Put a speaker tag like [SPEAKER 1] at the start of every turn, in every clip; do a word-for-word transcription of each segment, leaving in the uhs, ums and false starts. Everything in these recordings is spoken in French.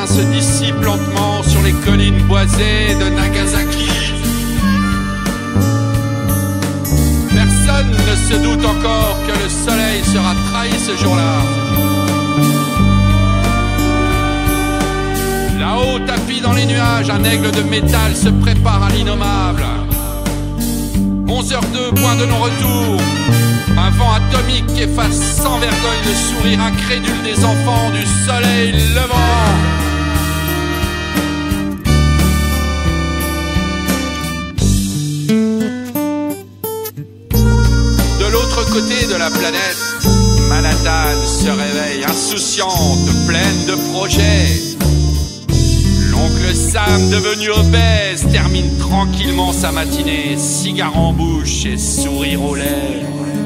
[SPEAKER 1] matin se dissipe lentement sur les collines boisées de Nagasaki. Personne ne se doute encore que le soleil sera trahi ce jour-là. Là-haut, tapis dans les nuages, un aigle de métal se prépare à l'innommable. onze heures deux, point de non-retour. Un vent atomique efface sans vergogne le sourire incrédule des enfants du soleil levant. De l'autre côté de la planète, Manhattan se réveille insouciante, pleine de projets. L'oncle Sam, devenu obèse, termine tranquillement sa matinée, cigare en bouche et sourire aux lèvres.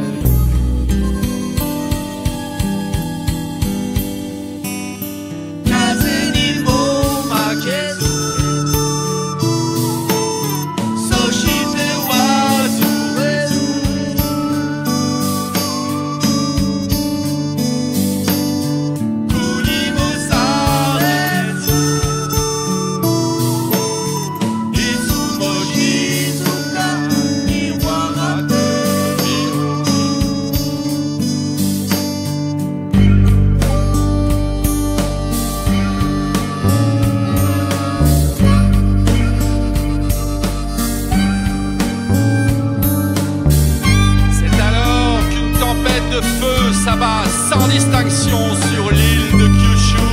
[SPEAKER 1] De feu s'abat sans distinction sur l'île de Kyushu,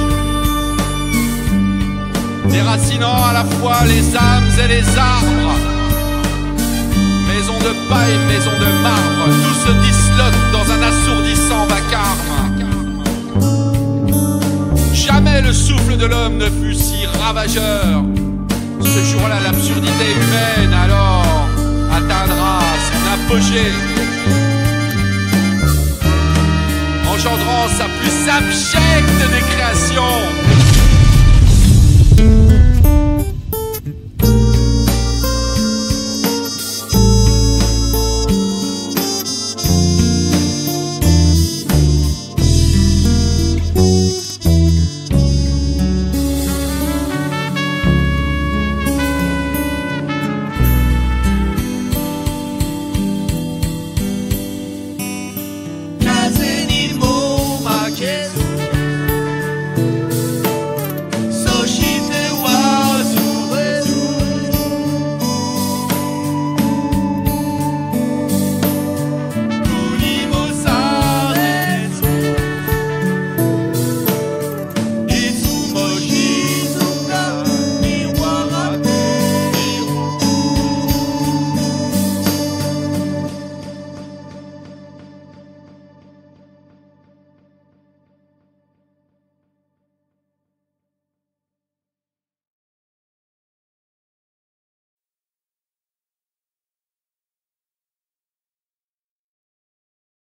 [SPEAKER 1] déracinant à la fois les âmes et les arbres. Maison de paille, maison de marbre, tout se disloque dans un assourdissant vacarme. Jamais le souffle de l'homme ne fut si ravageur. Ce jour-là, l'absurdité humaine alors atteindra son apogée, engendrant sa plus abjecte des créations.